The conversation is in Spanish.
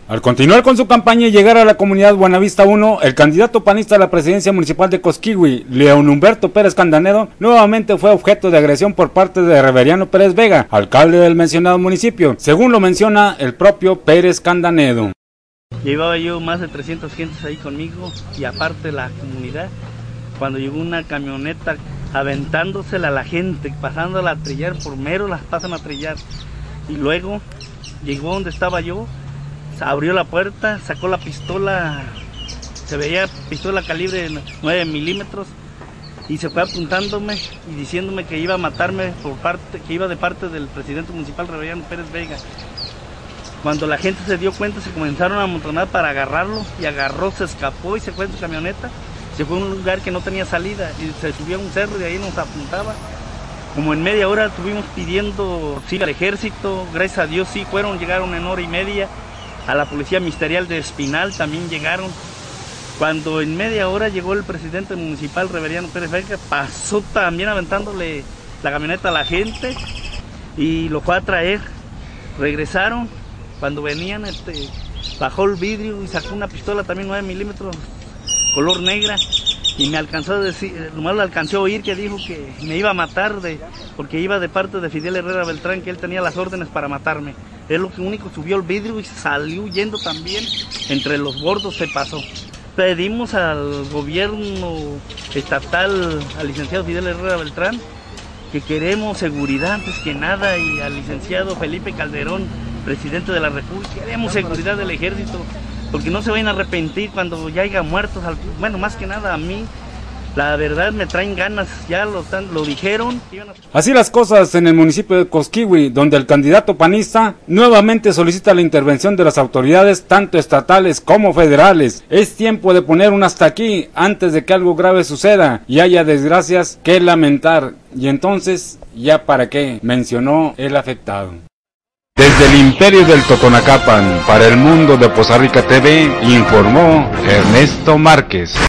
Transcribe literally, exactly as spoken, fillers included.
Al continuar con su campaña y llegar a la comunidad Buenavista uno, el candidato panista a la presidencia municipal de Cosquigui, León Humberto Pérez Candanedo, nuevamente fue objeto de agresión por parte de Reveriano Pérez Vega, alcalde del mencionado municipio, según lo menciona el propio Pérez Candanedo. Llevaba yo más de trescientas gentes ahí conmigo y aparte la comunidad, cuando llegó una camioneta aventándosela a la gente, pasándola a trillar, por mero las pasan a trillar, y luego llegó donde estaba yo, abrió la puerta, sacó la pistola, se veía pistola calibre nueve milímetros y se fue apuntándome y diciéndome que iba a matarme por parte, que iba de parte del presidente municipal Reveriano Pérez Vega. Cuando la gente se dio cuenta se comenzaron a amontonar para agarrarlo y agarró, se escapó y se fue en su camioneta, se fue a un lugar que no tenía salida y se subió a un cerro y ahí nos apuntaba. Como en media hora estuvimos pidiendo sí al ejército, gracias a Dios sí fueron, llegaron en hora y media. A la policía ministerial de Espinal también llegaron. Cuando en media hora llegó el presidente municipal Reveriano Pérez Vega, pasó también aventándole la camioneta a la gente y lo fue a traer. Regresaron, cuando venían este, bajó el vidrio y sacó una pistola también nueve milímetros, color negra, y me alcanzó a decir, nomás lo alcanzó a oír que dijo que me iba a matar de, porque iba de parte de Fidel Herrera Beltrán, que él tenía las órdenes para matarme. Él lo que único subió el vidrio y salió huyendo también, entre los bordos se pasó. Pedimos al gobierno estatal, al licenciado Fidel Herrera Beltrán, que queremos seguridad antes que nada, y al licenciado Felipe Calderón, presidente de la República, queremos seguridad del ejército, porque no se vayan a arrepentir cuando ya haya muertos, bueno, más que nada a mí. La verdad me traen ganas, ya lo, están, lo dijeron. Así las cosas en el municipio de Cosquigui, donde el candidato panista nuevamente solicita la intervención de las autoridades, tanto estatales como federales. Es tiempo de poner un hasta aquí, antes de que algo grave suceda y haya desgracias que lamentar. Y entonces, ¿ya para qué?, mencionó el afectado. Desde el Imperio del Totonacapan, para el mundo de Poza Rica T V, informó Ernesto Márquez.